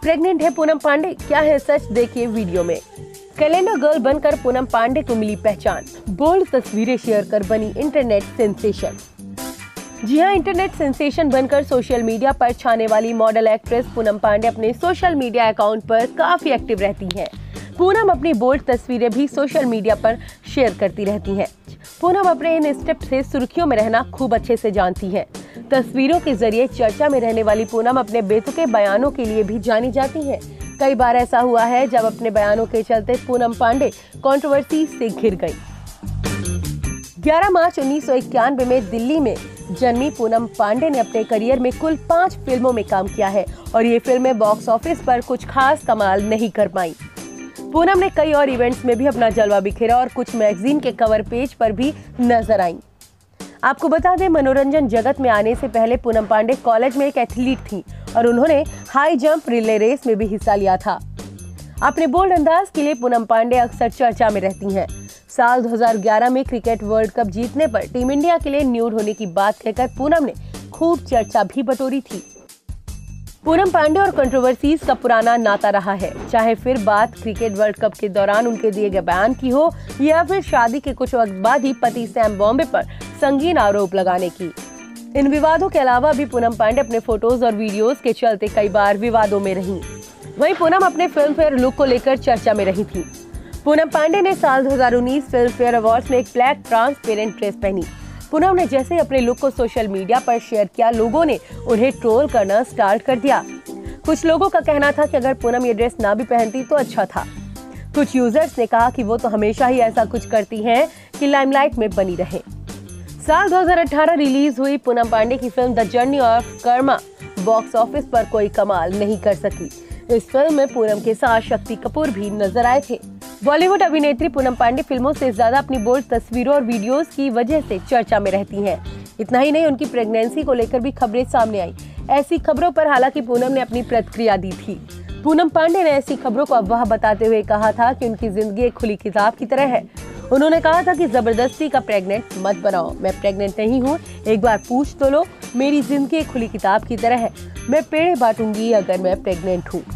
Pregnant है पूनम पांडे, क्या है सच, देखिए वीडियो में। कैलेंडर गर्ल बनकर पूनम पांडे को मिली पहचान, बोल्ड तस्वीरें शेयर कर बनी इंटरनेट सेंसेशन। जी हां, इंटरनेट सेंसेशन बनकर सोशल मीडिया पर छाने वाली मॉडल एक्ट्रेस पूनम पांडे अपने सोशल मीडिया अकाउंट पर काफी एक्टिव रहती हैं। पूनम अपनी बोल्ड तस्वीरें भी सोशल मीडिया पर शेयर करती रहती हैं। पूनम अपने इन स्टेप से सुर्खियों में रहना खूब अच्छे से जानती हैं। तस्वीरों के जरिए चर्चा में रहने वाली पूनम अपने बेतुके बयानों के लिए भी जानी जाती हैं। कई बार ऐसा हुआ है जब अपने बयानों के चलते पूनम पांडे कंट्रोवर्सी से घिर गई। 11 मार्च 1991 में दिल्ली में जन्मी पूनम पांडे ने अपने करियर में कुल 5 फिल्मों में काम किया है और ये फिल्में बॉक्स ऑफिस पर कुछ खास कमाल नहीं कर पाई। पूनम ने कई और इवेंट्स में भी अपना जलवा बिखेरा और कुछ मैगजीन के कवर पेज पर भी नजर आईं। आपको बता दें, मनोरंजन जगत में आने से पहले पूनम पांडे कॉलेज में एक एथलीट थी और उन्होंने हाई जंप रिले रेस में भी हिस्सा लिया था। अपने बोल्ड अंदाज के लिए पूनम पांडे अक्सर चर्चा में रहती हैं। साल 2011 में क्रिकेट वर्ल्ड कप जीतने पर टीम इंडिया के लिए न्यूड होने की बात कहकर पूनम ने खूब चर्चा भी बटोरी थी। पूनम पांडे और कंट्रोवर्सीज का पुराना नाता रहा है, चाहे फिर बात क्रिकेट वर्ल्ड कप के दौरान उनके दिए गए बयान की हो या फिर शादी के कुछ वक्त बाद ही पति सैम बॉम्बे पर संगीन आरोप लगाने की। इन विवादों के अलावा भी पूनम पांडे अपने फोटोज और वीडियोस के चलते कई बार विवादों में रहीं। वहीं पूनम अपने फिल्म फेयर लुक को लेकर चर्चा में रही थी। पूनम पांडे ने साल 2019 फिल्म फेयर अवार्ड्स में एक ब्लैक ट्रांसपेरेंट ड्रेस पहनी। पूनम ने जैसे अपने लुक को सोशल मीडिया पर शेयर किया, लोगों ने उन्हें ट्रोल करना स्टार्ट कर दिया। कुछ लोगों का कहना था कि अगर पूनम ये ड्रेस ना भी पहनती तो अच्छा था। कुछ यूजर्स ने कहा कि वो तो हमेशा ही ऐसा कुछ करती हैं कि लाइमलाइट में बनी रहे। साल 2018 रिलीज हुई पूनम पांडे की film the journey of Karma box office पर कोई कमाल नहीं कर सकी। इस फिल्म में पूनम के साथ शक्ति कपूर भी नजर आए थे। बॉलीवुड अभिनेत्री पूनम पांडे फिल्मों से ज्यादा अपनी बोल्ड तस्वीरों और वीडियोस की वजह से चर्चा में रहती हैं। इतना ही नहीं, उनकी प्रेगनेंसी को लेकर भी खबरें सामने आई। ऐसी खबरों पर हालांकि पूनम ने अपनी प्रतिक्रिया दी थी। पूनम पांडे ने ऐसी खबरों को अफवाह बताते हुए कहा था कि उनकी जिंदगी एक खुली किताब की तरह है। उन्होंने कहा था कि जबरदस्ती का प्रेग्नेंट मत बनाओ, मैं प्रेग्नेंट नहीं हूँ, एक बार पूछ तो लो। मेरी जिंदगी एक खुली किताब की तरह है, मैं पेड़ बांटूंगी अगर मैं प्रेग्नेंट हूँ।